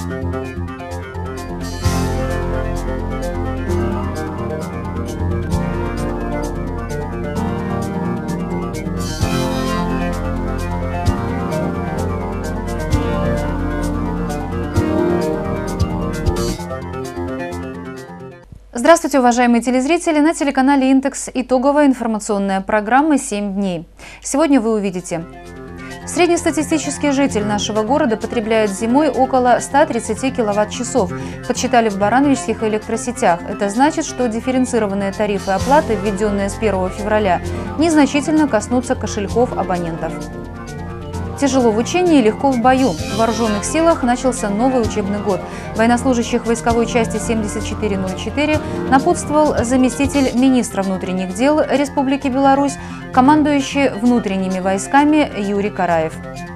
Здравствуйте, уважаемые телезрители! На телеканале «Интекс» итоговая информационная программа «7 дней». Сегодня вы увидите: среднестатистический житель нашего города потребляет зимой около 130 киловатт-часов, подсчитали в барановичских электросетях. Это значит, что дифференцированные тарифы оплаты, введенные с 1 февраля, незначительно коснутся кошельков абонентов. Тяжело в учении, легко в бою. В вооруженных силах начался новый учебный год. Военнослужащих войсковой части 7404 напутствовал заместитель министра внутренних дел Республики Беларусь, командующий внутренними войсками Юрий Караев.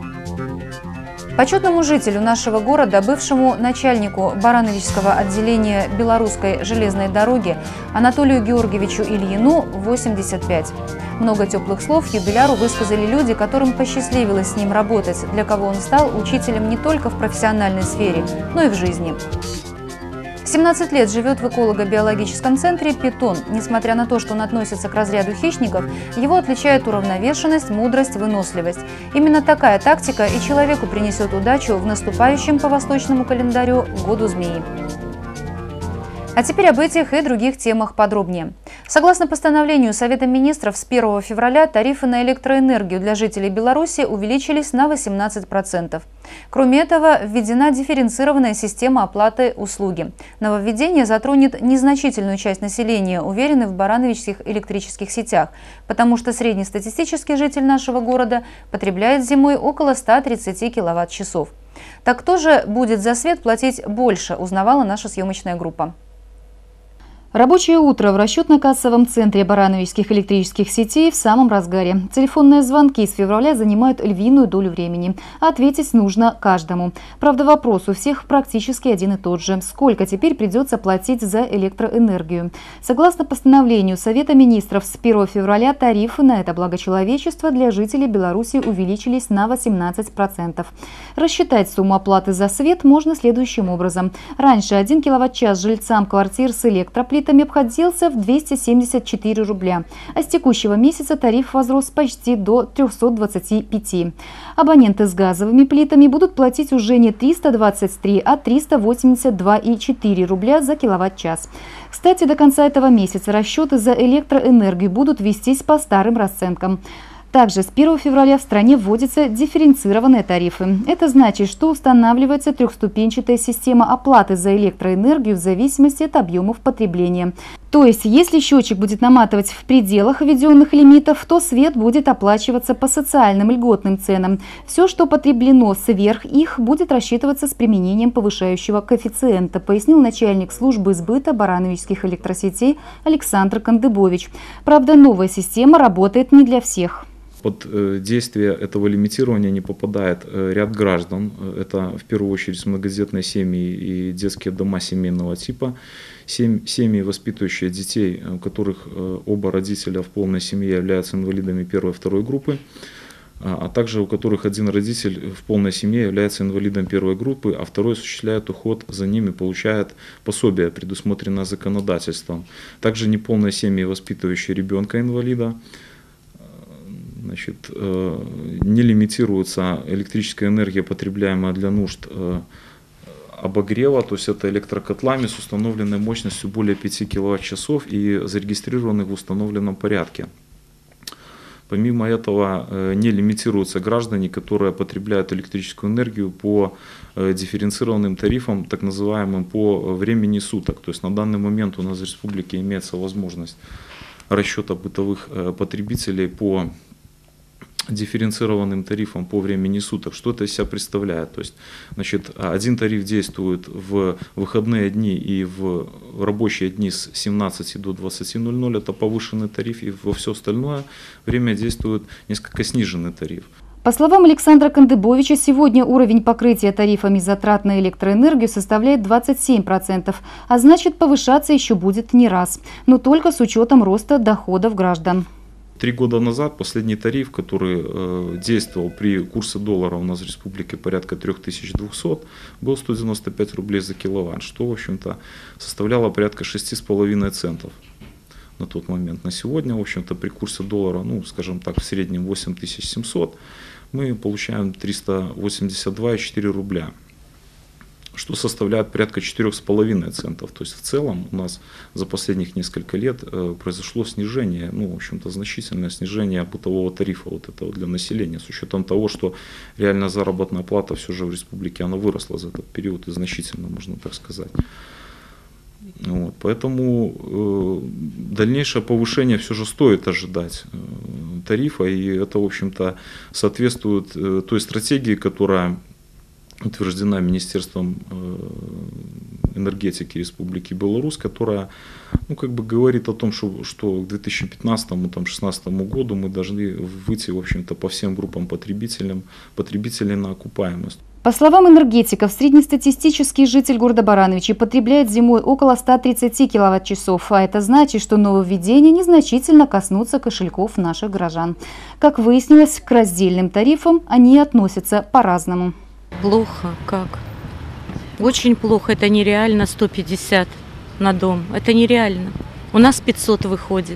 Почетному жителю нашего города, бывшему начальнику барановичского отделения Белорусской железной дороги Анатолию Георгиевичу Ильину 85. Много теплых слов юбиляру высказали люди, которым посчастливилось с ним работать, для кого он стал учителем не только в профессиональной сфере, но и в жизни. 17 лет живет в эколого-биологическом центре питон. Несмотря на то, что он относится к разряду хищников, его отличает уравновешенность, мудрость, выносливость. Именно такая тактика и человеку принесет удачу в наступающем по восточному календарю году змеи. А теперь об этих и других темах подробнее. Согласно постановлению Совета министров, с 1 февраля тарифы на электроэнергию для жителей Беларуси увеличились на 18%. Кроме этого, введена дифференцированная система оплаты услуги. Нововведение затронет незначительную часть населения, уверены в барановичских электрических сетях, потому что среднестатистический житель нашего города потребляет зимой около 130 киловатт-часов. Так кто же будет за свет платить больше, узнавала наша съемочная группа. Рабочее утро в расчетно-кассовом центре барановичских электрических сетей в самом разгаре. Телефонные звонки с февраля занимают львиную долю времени. Ответить нужно каждому. Правда, вопрос у всех практически один и тот же. Сколько теперь придется платить за электроэнергию? Согласно постановлению Совета министров, с 1 февраля тарифы на это благо человечества для жителей Беларуси увеличились на 18%. Рассчитать сумму оплаты за свет можно следующим образом. Раньше 1 киловатт-час жильцам квартир с электроплитами обходился в 274 рубля, а с текущего месяца тариф возрос почти до 325. Абоненты с газовыми плитами будут платить уже не 323, а 382,4 рубля за киловатт-час. Кстати, до конца этого месяца расчеты за электроэнергию будут вестись по старым расценкам. Также с 1 февраля в стране вводятся дифференцированные тарифы. Это значит, что устанавливается трехступенчатая система оплаты за электроэнергию в зависимости от объемов потребления. То есть, если счетчик будет наматывать в пределах введенных лимитов, то свет будет оплачиваться по социальным льготным ценам. Все, что потреблено сверх их, будет рассчитываться с применением повышающего коэффициента, пояснил начальник службы сбыта барановичских электросетей Александр Кандыбович. Правда, новая система работает не для всех. Под действие этого лимитирования не попадает ряд граждан. Это в первую очередь многодетные семьи и детские дома семейного типа. Семьи, воспитывающие детей, у которых оба родителя в полной семье являются инвалидами первой и второй группы, а также у которых один родитель в полной семье является инвалидом первой группы, а второй осуществляет уход за ними, получает пособие, предусмотренное законодательством. Также неполные семьи, воспитывающие ребенка-инвалида. Значит, не лимитируется электрическая энергия, потребляемая для нужд обогрева, то есть это электрокотлами с установленной мощностью более 5 киловатт-часов и зарегистрированных в установленном порядке. Помимо этого не лимитируются граждане, которые потребляют электрическую энергию по дифференцированным тарифам, так называемым по времени суток. То есть на данный момент у нас в республике имеется возможность расчета бытовых потребителей по дифференцированным тарифом по времени суток. Что это из себя представляет? То есть, значит, один тариф действует в выходные дни и в рабочие дни с 17 до 20:00, это повышенный тариф, и во все остальное время действует несколько сниженный тариф. По словам Александра Кандыбовича, сегодня уровень покрытия тарифами затрат на электроэнергию составляет 27%, а значит повышаться еще будет не раз, но только с учетом роста доходов граждан. 3 года назад последний тариф, который действовал при курсе доллара у нас в республике порядка 3200, был 195 рублей за киловатт, что, в общем-то, составляло порядка 6,5 центов на тот момент. На сегодня, в общем-то, при курсе доллара, ну, скажем так, в среднем 8700, мы получаем 382,4 рубля, что составляет порядка 4,5 центов. То есть в целом у нас за последних несколько лет произошло снижение, ну, в общем-то, значительное снижение бытового тарифа вот этого для населения, с учетом того, что реальная заработная плата все же в республике, она выросла за этот период и значительно, можно так сказать. Вот, поэтому дальнейшее повышение все же стоит ожидать тарифа, и это, в общем-то, соответствует той стратегии, которая утверждена Министерством энергетики Республики Беларусь, которая, ну, как бы говорит о том, что к 2015-2016 году мы должны выйти, в общем-то, по всем группам потребителей на окупаемость. По словам энергетиков, среднестатистический житель города Барановичи потребляет зимой около 130 киловатт-часов, а это значит, что нововведения незначительно коснутся кошельков наших горожан. Как выяснилось, к раздельным тарифам они относятся по-разному. Плохо, как? Очень плохо, это нереально 150 на дом, это нереально. У нас 500 выходит.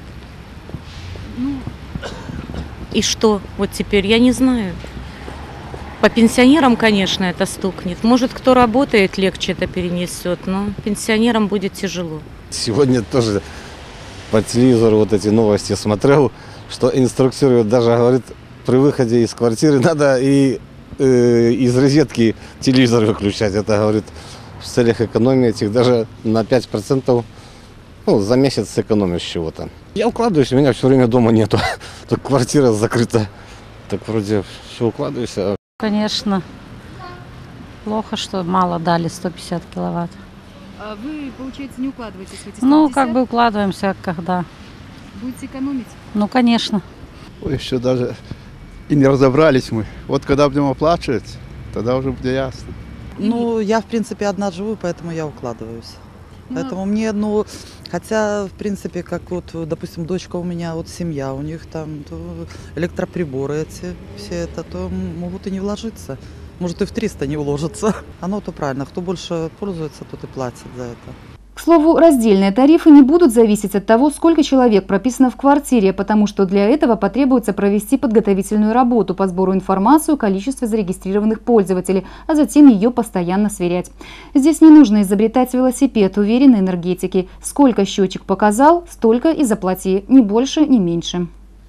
И что вот теперь, я не знаю. По пенсионерам, конечно, это стукнет. Может, кто работает, легче это перенесет, но пенсионерам будет тяжело. Сегодня тоже по телевизору вот эти новости смотрел, что инструктируют, даже говорит, при выходе из квартиры надо и из розетки телевизор выключать. Это, говорит, в целях экономии этих даже на 5%, ну, за месяц сэкономишь чего-то. Я укладываюсь, у меня все время дома нету, так квартира закрыта, так вроде все укладываюсь. Конечно, плохо, что мало дали 150 киловатт. А вы, получается, не укладываетесь в эти 150? Ну, как бы укладываемся, когда. Будете экономить? Ну, конечно. Ой, еще даже и не разобрались мы. Вот когда будем оплачивать, тогда уже будет ясно. Ну, я, в принципе, одна живу, поэтому я укладываюсь. Поэтому мне, ну, хотя, в принципе, как вот, допустим, дочка у меня, вот семья, у них там электроприборы эти, все это, то могут и не вложиться. Может, и в 300 не вложится. Оно-то правильно, кто больше пользуется, тот и платит за это. К слову, раздельные тарифы не будут зависеть от того, сколько человек прописано в квартире, потому что для этого потребуется провести подготовительную работу по сбору информации о количестве зарегистрированных пользователей, а затем ее постоянно сверять. Здесь не нужно изобретать велосипед, уверены энергетики. Сколько счетчик показал, столько и заплати, ни больше, ни меньше.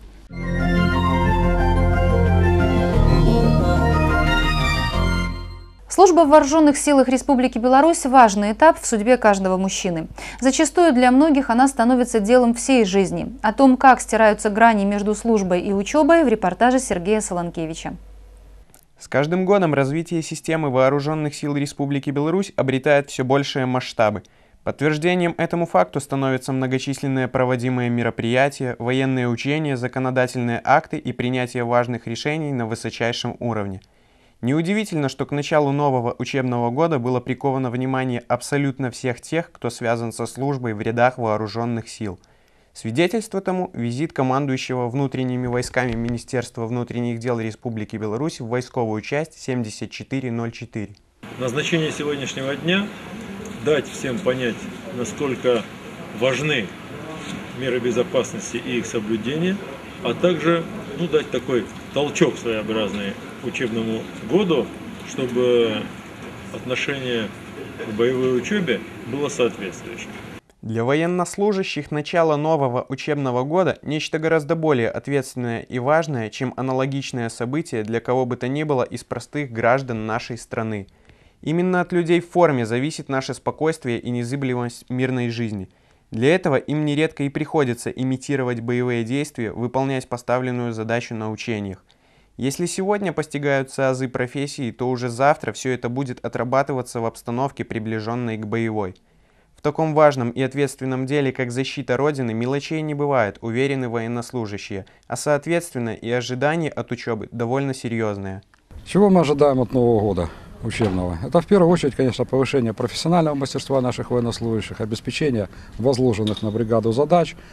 Служба в вооруженных силах Республики Беларусь – важный этап в судьбе каждого мужчины. Зачастую для многих она становится делом всей жизни. О том, как стираются грани между службой и учебой, в репортаже Сергея Солонкевича. С каждым годом развитие системы вооруженных сил Республики Беларусь обретает все большие масштабы. Подтверждением этому факту становятся многочисленные проводимые мероприятия, военные учения, законодательные акты и принятие важных решений на высочайшем уровне. Неудивительно, что к началу нового учебного года было приковано внимание абсолютно всех тех, кто связан со службой в рядах вооруженных сил. Свидетельство тому – визит командующего внутренними войсками Министерства внутренних дел Республики Беларусь в войсковую часть 7404. Назначение сегодняшнего дня – дать всем понять, насколько важны меры безопасности и их соблюдение, а также дать такой толчок своеобразный учебному году, чтобы отношение к боевой учебе было соответствующим. Для военнослужащих начало нового учебного года – нечто гораздо более ответственное и важное, чем аналогичное событие для кого бы то ни было из простых граждан нашей страны. Именно от людей в форме зависит наше спокойствие и незыблемость мирной жизни. Для этого им нередко и приходится имитировать боевые действия, выполнять поставленную задачу на учениях. Если сегодня постигаются азы профессии, то уже завтра все это будет отрабатываться в обстановке, приближенной к боевой. В таком важном и ответственном деле, как защита Родины, мелочей не бывает, уверены военнослужащие, а соответственно и ожидания от учебы довольно серьезные. Чего мы ожидаем от Нового года учебного? Это в первую очередь, конечно, повышение профессионального мастерства наших военнослужащих, обеспечение возложенных на бригаду задач,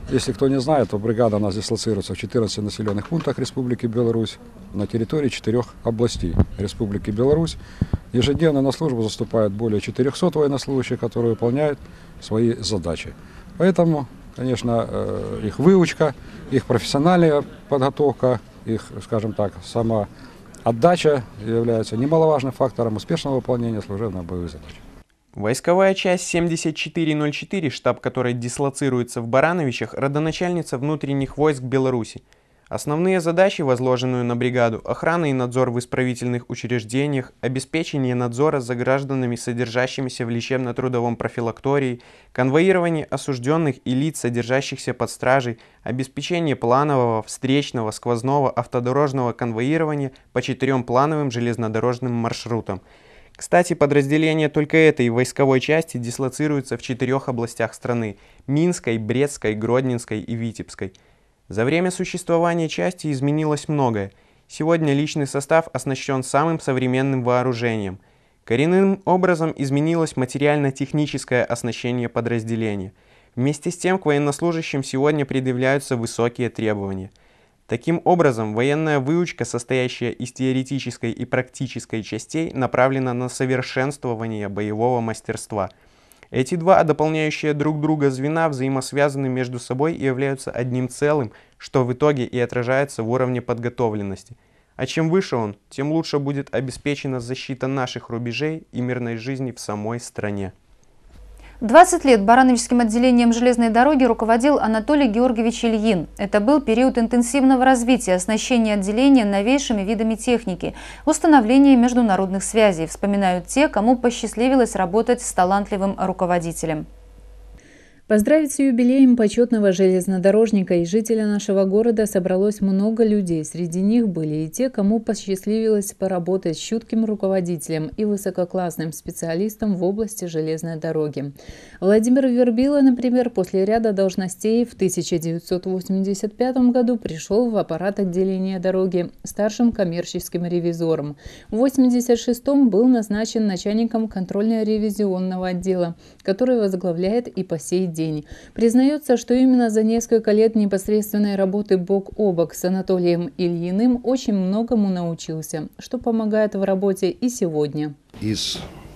Если кто не знает, то бригада у нас дислоцируется в 14 населенных пунктах Республики Беларусь на территории 4 областей Республики Беларусь. Ежедневно на службу заступает более 400 военнослужащих, которые выполняют свои задачи. Поэтому, конечно, их выучка, их профессиональная подготовка, их, скажем так, самоотдача является немаловажным фактором успешного выполнения служебно-боевых задач. Войсковая часть 7404, штаб которой дислоцируется в Барановичах, родоначальница внутренних войск Беларуси. Основные задачи, возложенные на бригаду: охрана и надзор в исправительных учреждениях, обеспечение надзора за гражданами, содержащимися в лечебно-трудовом профилактории, конвоирование осужденных и лиц, содержащихся под стражей, обеспечение планового, встречного, сквозного, автодорожного конвоирования по 4 плановым железнодорожным маршрутам. Кстати, подразделения только этой войсковой части дислоцируются в 4 областях страны – Минской, Брестской, Гродненской и Витебской. За время существования части изменилось многое. Сегодня личный состав оснащен самым современным вооружением. Коренным образом изменилось материально-техническое оснащение подразделения. Вместе с тем к военнослужащим сегодня предъявляются высокие требования. Таким образом, военная выучка, состоящая из теоретической и практической частей, направлена на совершенствование боевого мастерства. Эти два дополняющие друг друга звена взаимосвязаны между собой и являются одним целым, что в итоге и отражается в уровне подготовленности. А чем выше он, тем лучше будет обеспечена защита наших рубежей и мирной жизни в самой стране. 20 лет Барановичским отделением железной дороги руководил Анатолий Георгиевич Ильин. Это был период интенсивного развития, оснащения отделения новейшими видами техники, установления международных связей, вспоминают те, кому посчастливилось работать с талантливым руководителем. Поздравить с юбилеем почетного железнодорожника и жителя нашего города собралось много людей. Среди них были и те, кому посчастливилось поработать с чутким руководителем и высококлассным специалистом в области железной дороги. Владимир Вербила, например, после ряда должностей в 1985 году пришел в аппарат отделения дороги старшим коммерческим ревизором. В 1986 был назначен начальником контрольно-ревизионного отдела, который возглавляет и по сей день. Признается, что именно за несколько лет непосредственной работы бок о бок с Анатолием Ильиным очень многому научился, что помогает в работе и сегодня. Из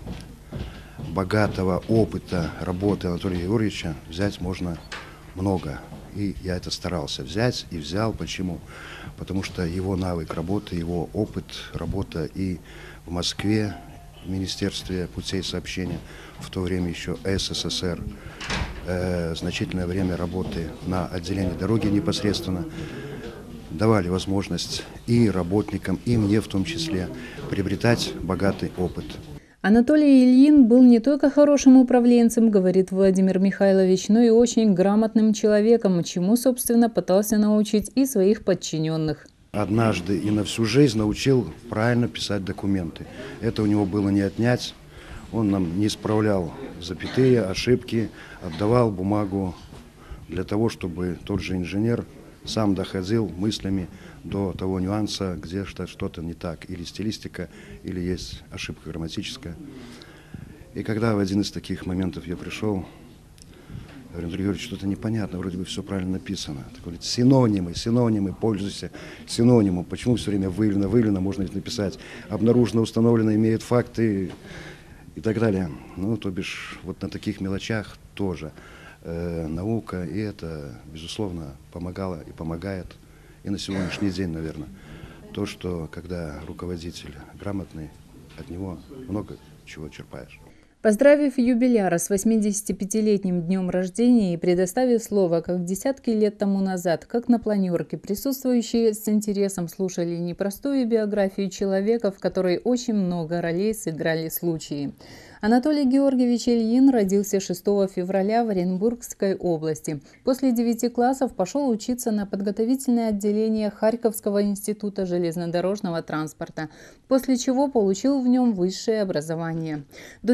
богатого опыта работы Анатолия Георгиевича взять можно много. И я это старался взять и взял. Почему? Потому что его навык работы, его опыт работы и в Москве, в Министерстве путей сообщения, в то время еще СССР, значительное время работы на отделении дороги непосредственно давали возможность и работникам, и мне в том числе приобретать богатый опыт. Анатолий Ильин был не только хорошим управленцем, говорит Владимир Михайлович, но и очень грамотным человеком, чему, собственно, пытался научить и своих подчиненных. Однажды и на всю жизнь научил правильно писать документы. Это у него было не отнять. Он нам не исправлял запятые, ошибки, отдавал бумагу для того, чтобы тот же инженер сам доходил мыслями до того нюанса, где что-то не так, или стилистика, или есть ошибка грамматическая. И когда в один из таких моментов я пришел, говорю: Анатолий Георгиевич, что-то непонятно, вроде бы все правильно написано. Так говорит: синонимы, пользуйся синонимом. Почему все время выявлено, можно ведь написать обнаружено, установлено, имеет факты и так далее. Ну, то бишь, вот на таких мелочах тоже наука, и это, безусловно, помогало и помогает и на сегодняшний день, наверное. То, что когда руководитель грамотный, от него много чего черпаешь. Поздравив юбиляра с 85-летним днем рождения и предоставив слово, как десятки лет тому назад, как на планерке, присутствующие с интересом слушали непростую биографию человека, в которой очень много ролей сыграли случаи. Анатолий Георгиевич Ильин родился 6 февраля в Оренбургской области. После 9 классов пошел учиться на подготовительное отделение Харьковского института железнодорожного транспорта, после чего получил в нем высшее образование. До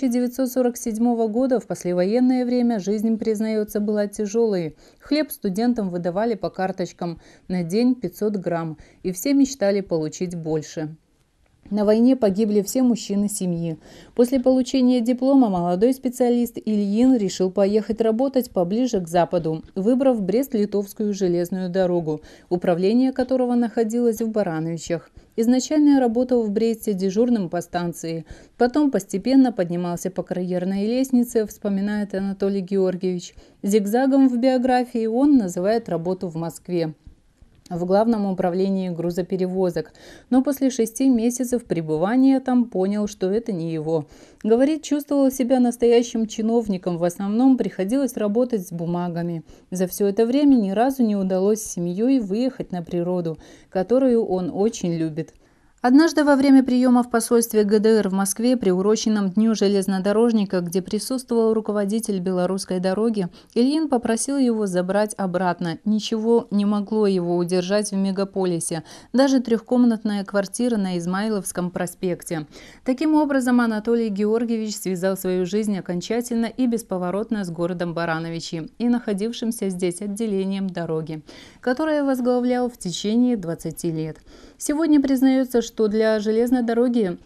1947 года, в послевоенное время, жизнь, признается, была тяжелой. Хлеб студентам выдавали по карточкам на день 500 грамм, и все мечтали получить больше. На войне погибли все мужчины семьи. После получения диплома молодой специалист Ильин решил поехать работать поближе к Западу, выбрав Брест-Литовскую железную дорогу, управление которого находилось в Барановичах. Изначально я работал в Бресте дежурным по станции, потом постепенно поднимался по карьерной лестнице, вспоминает Анатолий Георгиевич. Зигзагом в биографии он называет работу в Москве в Главном управлении грузоперевозок, но после 6 месяцев пребывания там понял, что это не его. Говорит, чувствовал себя настоящим чиновником, в основном приходилось работать с бумагами. За все это время ни разу не удалось с семьей выехать на природу, которую он очень любит. Однажды во время приема в посольстве ГДР в Москве, приуроченном Дню железнодорожника, где присутствовал руководитель белорусской дороги, Ильин попросил его забрать обратно. Ничего не могло его удержать в мегаполисе, даже трехкомнатная квартира на Измайловском проспекте. Таким образом, Анатолий Георгиевич связал свою жизнь окончательно и бесповоротно с городом Барановичи и находившимся здесь отделением дороги, которое возглавлял в течение 20 лет. Сегодня признается, что для железной дороги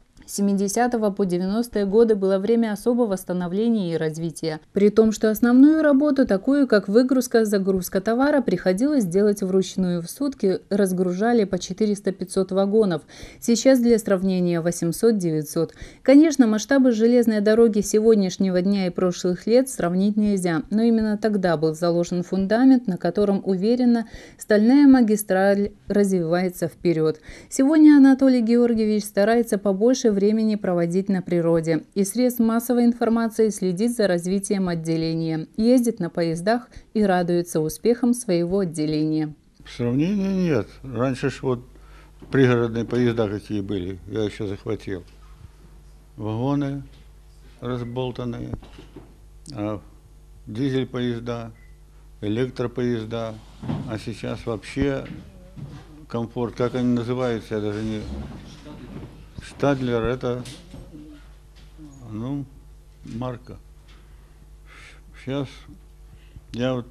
70-го по 90-е годы было время особого становления и развития. При том, что основную работу, такую как выгрузка-загрузка товара, приходилось делать вручную. В сутки разгружали по 400-500 вагонов. Сейчас для сравнения 800-900. Конечно, масштабы железной дороги сегодняшнего дня и прошлых лет сравнить нельзя, но именно тогда был заложен фундамент, на котором уверенно стальная магистраль развивается вперед. Сегодня Анатолий Георгиевич старается побольше времени проводить на природе и средств массовой информации следить за развитием отделения, ездит на поездах и радуется успехам своего отделения. Сравнения нет. Раньше ж вот пригородные поезда какие были, я еще захватил. Вагоны разболтанные, дизель-поезда, электропоезда, а сейчас вообще комфорт, как они называются, я даже не... Штадлер — это, марка. Сейчас я вот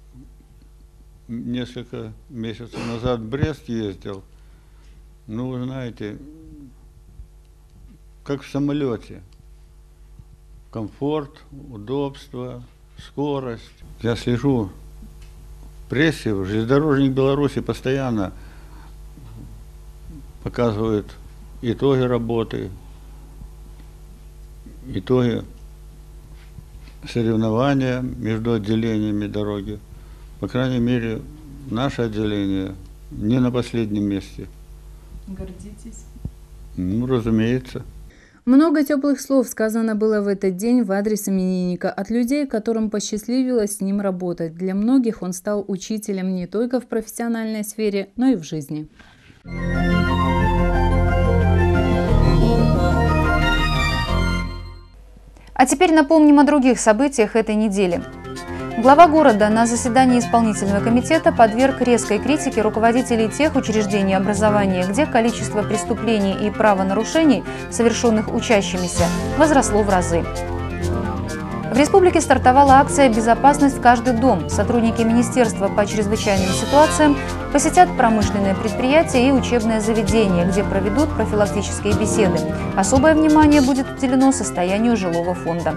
несколько месяцев назад в Брест ездил. Вы знаете, как в самолете. Комфорт, удобство, скорость. Я слежу в прессе, железнодорожник Беларуси постоянно показывает итоги работы, итоги соревнования между отделениями дороги. По крайней мере, наше отделение не на последнем месте. Гордитесь? Разумеется. Много теплых слов сказано было в этот день в адрес именинника от людей, которым посчастливилось с ним работать. Для многих он стал учителем не только в профессиональной сфере, но и в жизни. А теперь напомним о других событиях этой недели. Глава города на заседании исполнительного комитета подверг резкой критике руководителей тех учреждений образования, где количество преступлений и правонарушений, совершенных учащимися, возросло в разы. В республике стартовала акция «Безопасность в каждый дом». Сотрудники Министерства по чрезвычайным ситуациям посетят промышленные предприятия и учебные заведения, где проведут профилактические беседы. Особое внимание будет уделено состоянию жилого фонда.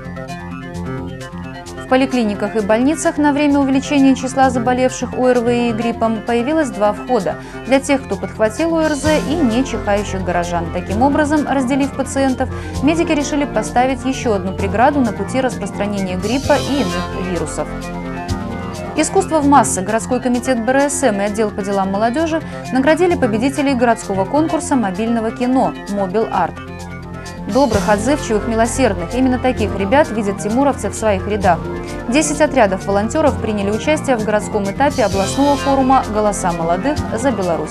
В поликлиниках и больницах на время увеличения числа заболевших ОРВИ и гриппом появилось 2 входа для тех, кто подхватил ОРЗ, и не чихающих горожан. Таким образом, разделив пациентов, медики решили поставить еще одну преграду на пути распространения гриппа и иных вирусов. Искусство в массы. Городской комитет БРСМ и отдел по делам молодежи наградили победителей городского конкурса мобильного кино «Мобил Арт». Добрых, отзывчивых, милосердных. Именно таких ребят видят тимуровцы в своих рядах. 10 отрядов волонтеров приняли участие в городском этапе областного форума «Голоса молодых за Беларусь».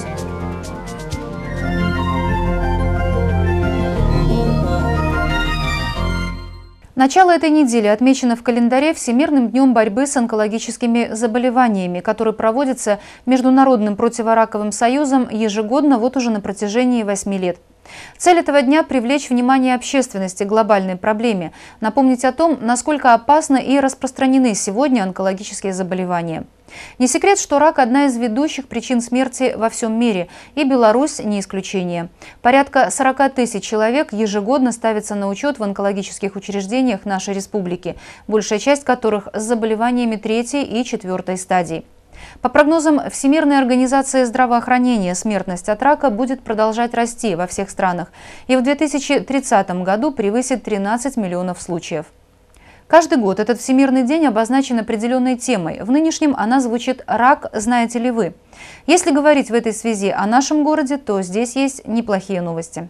Начало этой недели отмечено в календаре Всемирным днем борьбы с онкологическими заболеваниями, который проводится Международным противораковым союзом ежегодно вот уже на протяжении 8 лет. Цель этого дня – привлечь внимание общественности к глобальной проблеме, напомнить о том, насколько опасны и распространены сегодня онкологические заболевания. Не секрет, что рак – одна из ведущих причин смерти во всем мире, и Беларусь не исключение. Порядка 40 тысяч человек ежегодно ставятся на учет в онкологических учреждениях нашей республики, большая часть которых с заболеваниями 3-й и 4-й стадий. По прогнозам Всемирной организации здравоохранения, смертность от рака будет продолжать расти во всех странах и в 2030 году превысит 13 миллионов случаев. Каждый год этот Всемирный день обозначен определенной темой. В нынешнем она звучит «Рак, знаете ли вы?». Если говорить в этой связи о нашем городе, то здесь есть неплохие новости.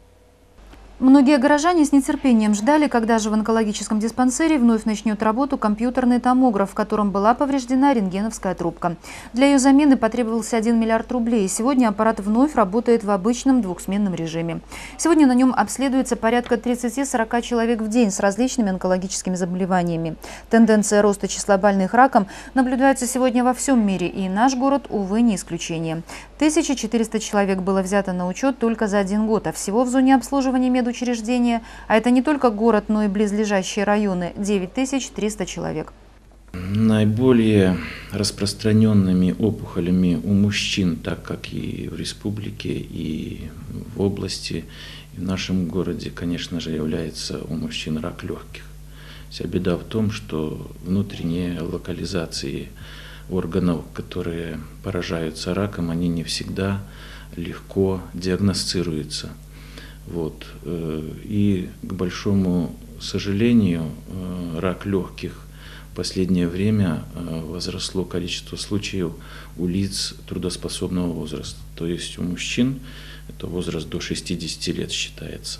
Многие горожане с нетерпением ждали, когда же в онкологическом диспансере вновь начнет работу компьютерный томограф, в котором была повреждена рентгеновская трубка. Для ее замены потребовался 1 миллиард рублей. Сегодня аппарат вновь работает в обычном двухсменном режиме. Сегодня на нем обследуется порядка 30-40 человек в день с различными онкологическими заболеваниями. Тенденция роста числа больных раком наблюдается сегодня во всем мире, и наш город, увы, не исключение. 1400 человек было взято на учет только за 1 год, а всего в зоне обслуживания медучреждения, а это не только город, но и близлежащие районы, 9300 человек. Наиболее распространенными опухолями у мужчин, так как и в республике, и в области, и в нашем городе, конечно же, является у мужчин рак легких. Вся беда в том, что внутренние локализации органов, которые поражаются раком, они не всегда легко диагностируются. Вот. И, к большому сожалению, рак легких в последнее время возросло количество случаев у лиц трудоспособного возраста. То есть у мужчин это возраст до 60 лет считается.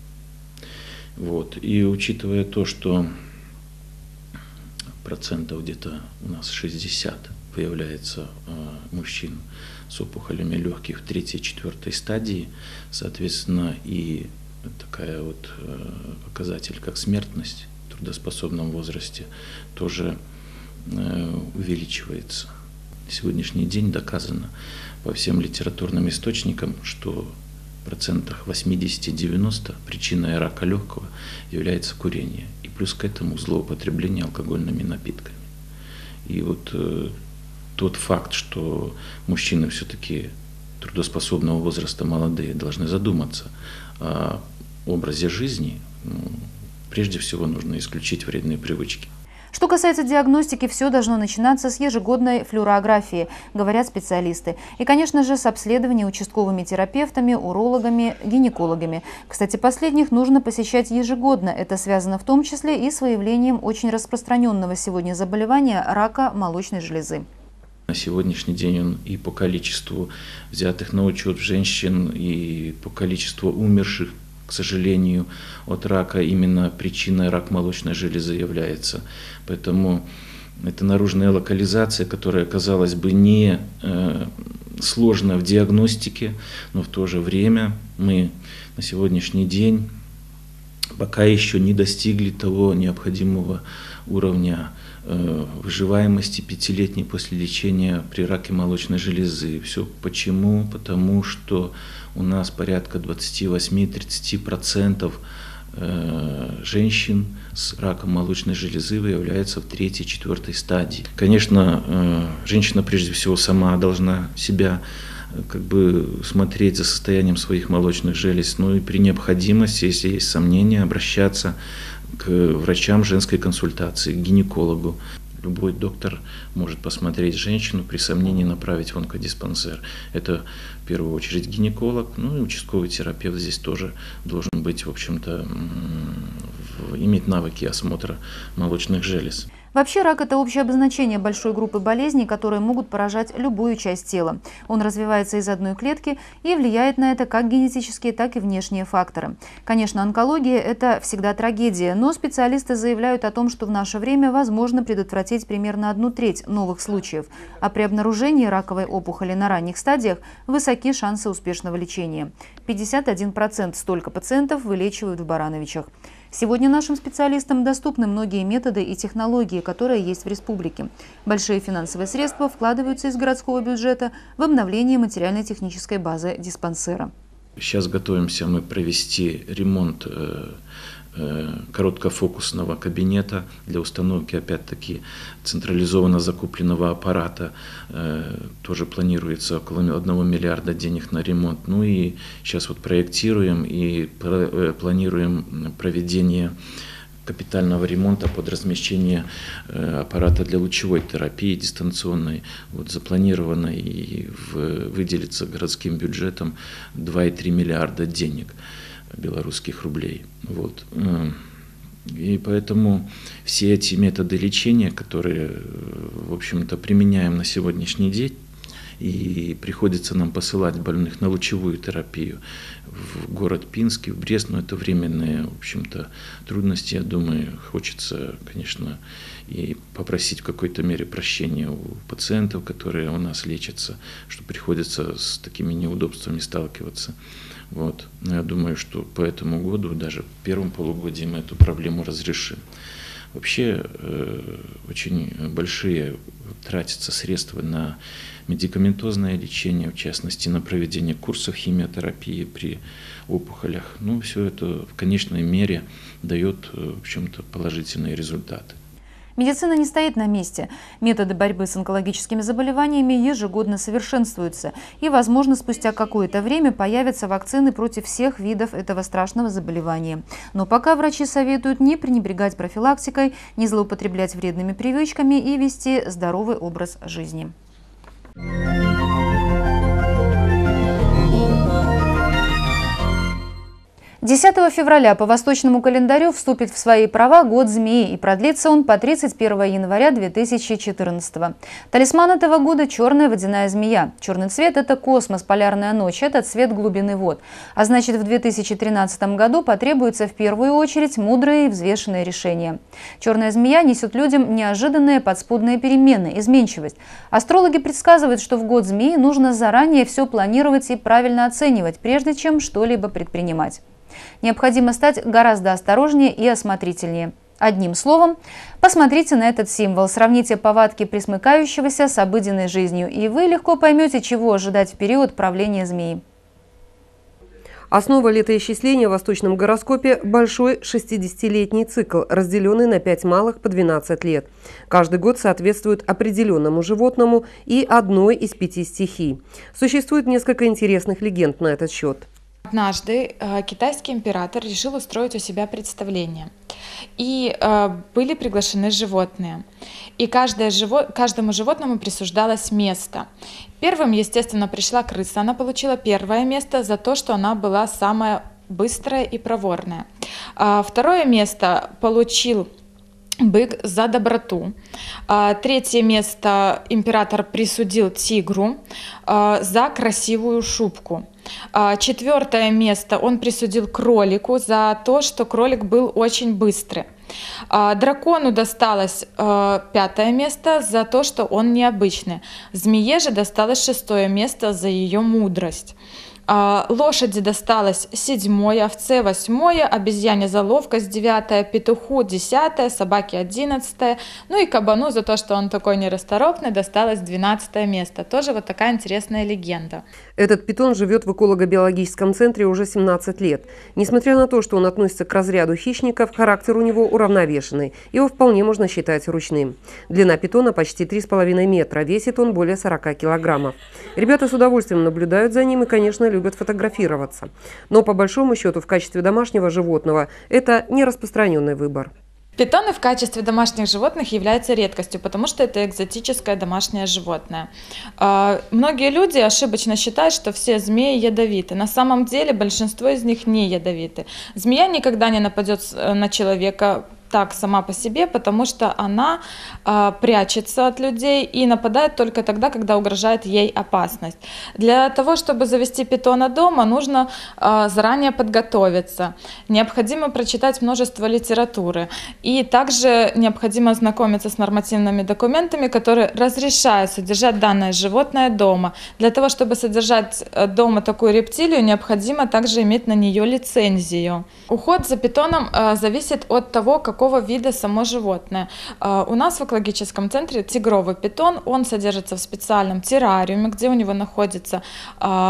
Вот. И учитывая то, что процентов где-то у нас 60 появляется мужчин с опухолями легких в 3-й и 4-й стадии, соответственно, и такая вот показатель, как смертность в трудоспособном возрасте, тоже увеличивается. На сегодняшний день доказано по всем литературным источникам, что в процентах 80-90 причиной рака легкого является курение. И плюс к этому злоупотребление алкогольными напитками. И вот тот факт, что мужчины все-таки трудоспособного возраста молодые должны задуматься о образе жизни, прежде всего нужно исключить вредные привычки. Что касается диагностики, все должно начинаться с ежегодной флюорографии, говорят специалисты. И, конечно же, с обследования участковыми терапевтами, урологами, гинекологами. Кстати, последних нужно посещать ежегодно. Это связано в том числе и с выявлением очень распространенного сегодня заболевания рака молочной железы. На сегодняшний день он и по количеству взятых на учет женщин, и по количеству умерших, к сожалению, от рака именно причиной рак молочной железы является. Поэтому это наружная локализация, которая, казалось бы, не сложна в диагностике, но в то же время мы на сегодняшний день пока еще не достигли того необходимого уровня выживаемости 5-летней после лечения при раке молочной железы. Все почему? Потому что у нас порядка 28-30% женщин с раком молочной железы выявляются в 3-й, 4-й стадии. Конечно, женщина прежде всего сама должна себя смотреть за состоянием своих молочных желез, но и при необходимости, если есть сомнения, обращаться к врачам женской консультации, к гинекологу. Любой доктор может посмотреть женщину, при сомнении направить в онкодиспансер. Это в первую очередь гинеколог, ну и участковый терапевт здесь тоже должен быть, в общем-то, иметь навыки осмотра молочных желез. Вообще рак – это общее обозначение большой группы болезней, которые могут поражать любую часть тела. Он развивается из одной клетки и влияет на это как генетические, так и внешние факторы. Конечно, онкология – это всегда трагедия, но специалисты заявляют о том, что в наше время возможно предотвратить примерно 1/3 новых случаев, а при обнаружении раковой опухоли на ранних стадиях высоки шансы успешного лечения. 51% столько пациентов вылечивают в Барановичах. Сегодня нашим специалистам доступны многие методы и технологии, которые есть в республике. Большие финансовые средства вкладываются из городского бюджета в обновление материально-технической базы диспансера. Сейчас готовимся мы провести ремонт короткофокусного кабинета для установки, опять-таки, централизованно закупленного аппарата. Тоже планируется около 1 миллиарда денег на ремонт. Ну и сейчас вот проектируем и планируем проведение капитального ремонта под размещение аппарата для лучевой терапии дистанционной. Вот запланировано и выделится городским бюджетом 2,3 миллиарда денег белорусских рублей. Вот. И поэтому все эти методы лечения, которые, в общем-то, применяем на сегодняшний день, и приходится нам посылать больных на лучевую терапию в город Пинск, в Брест, но это временные, в общем-то, трудности. Я думаю, хочется, конечно, и попросить в какой-то мере прощения у пациентов, которые у нас лечатся, что приходится с такими неудобствами сталкиваться. Вот. Но я думаю, что по этому году, даже в первом полугодии, мы эту проблему разрешим. Вообще очень большие тратятся средства на медикаментозное лечение, в частности, на проведение курсов химиотерапии при опухолях. Ну, все это в конечной мере дает, в общем-то, положительные результаты. Медицина не стоит на месте. Методы борьбы с онкологическими заболеваниями ежегодно совершенствуются. И, возможно, спустя какое-то время появятся вакцины против всех видов этого страшного заболевания. Но пока врачи советуют не пренебрегать профилактикой, не злоупотреблять вредными привычками и вести здоровый образ жизни. 10 февраля по восточному календарю вступит в свои права год змеи, и продлится он по 31 января 2014. Талисман этого года – черная водяная змея. Черный цвет – это космос, полярная ночь, это цвет глубины вод. А значит, в 2013 году потребуется в первую очередь мудрые и взвешенные решения. Черная змея несет людям неожиданные подспудные перемены, изменчивость. Астрологи предсказывают, что в год змеи нужно заранее все планировать и правильно оценивать, прежде чем что-либо предпринимать. Необходимо стать гораздо осторожнее и осмотрительнее. Одним словом, посмотрите на этот символ, сравните повадки пресмыкающегося с обыденной жизнью, и вы легко поймете, чего ожидать в период правления змеи. Основа летоисчисления в восточном гороскопе – большой 60-летний цикл, разделенный на 5 малых по 12 лет. Каждый год соответствует определенному животному и одной из 5 стихий. Существует несколько интересных легенд на этот счет. Однажды китайский император решил устроить у себя представление. И были приглашены животные. И каждому животному присуждалось место. Первым, естественно, пришла крыса. Она получила первое место за то, что она была самая быстрая и проворная. Второе место получил бык за доброту. Третье место император присудил тигру за красивую шубку. Четвертое место он присудил кролику за то, что кролик был очень быстрый. Дракону досталось 5-е место за то, что он необычный. Змее же досталось 6-е место за ее мудрость. Лошади досталось 7-е, овце 8-е, обезьяне за ловкость 9-е, петуху 10-е, собаке 11-е, ну и кабану за то, что он такой нерасторопный, досталось 12-е место. Тоже вот такая интересная легенда. Этот питон живет в эколого-биологическом центре уже 17 лет. Несмотря на то, что он относится к разряду хищников, характер у него уравновешенный. Его вполне можно считать ручным. Длина питона почти 3,5 метра, весит он более 40 килограммов. Ребята с удовольствием наблюдают за ним и, конечно, любят фотографироваться. Но по большому счету в качестве домашнего животного это не распространенный выбор. Питоны в качестве домашних животных являются редкостью, потому что это экзотическое домашнее животное. Многие люди ошибочно считают, что все змеи ядовиты. На самом деле большинство из них не ядовиты. Змея никогда не нападет на человека так сама по себе, потому что она прячется от людей и нападает только тогда, когда угрожает ей опасность. Для того, чтобы завести питона дома, нужно заранее подготовиться. Необходимо прочитать множество литературы. И также необходимо ознакомиться с нормативными документами, которые разрешают содержать данное животное дома. Для того, чтобы содержать дома такую рептилию, необходимо также иметь на нее лицензию. Уход за питоном зависит от того, какого вида само животное. У нас в экологическом центре тигровый питон, он содержится в специальном террариуме, где у него находится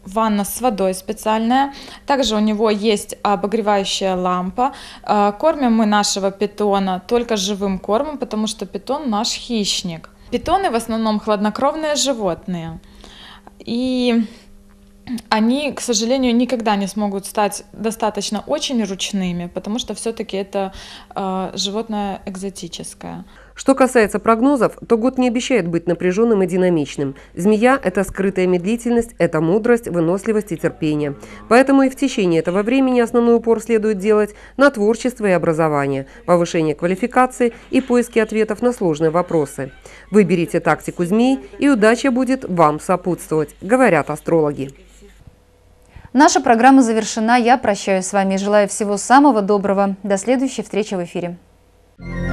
ванна с водой специальная. Также у него есть обогревающая лампа. Кормим мы нашего питона только живым кормом, потому что питон наш хищник. Питоны в основном хладнокровные животные. И они, к сожалению, никогда не смогут стать достаточно очень ручными, потому что все-таки это животное экзотическое. Что касается прогнозов, то год не обещает быть напряженным и динамичным. Змея – это скрытая медлительность, это мудрость, выносливость и терпение. Поэтому и в течение этого времени основной упор следует делать на творчество и образование, повышение квалификации и поиски ответов на сложные вопросы. Выберите тактику змей, и удача будет вам сопутствовать, говорят астрологи. Наша программа завершена. Я прощаюсь с вами и желаю всего самого доброго. До следующей встречи в эфире.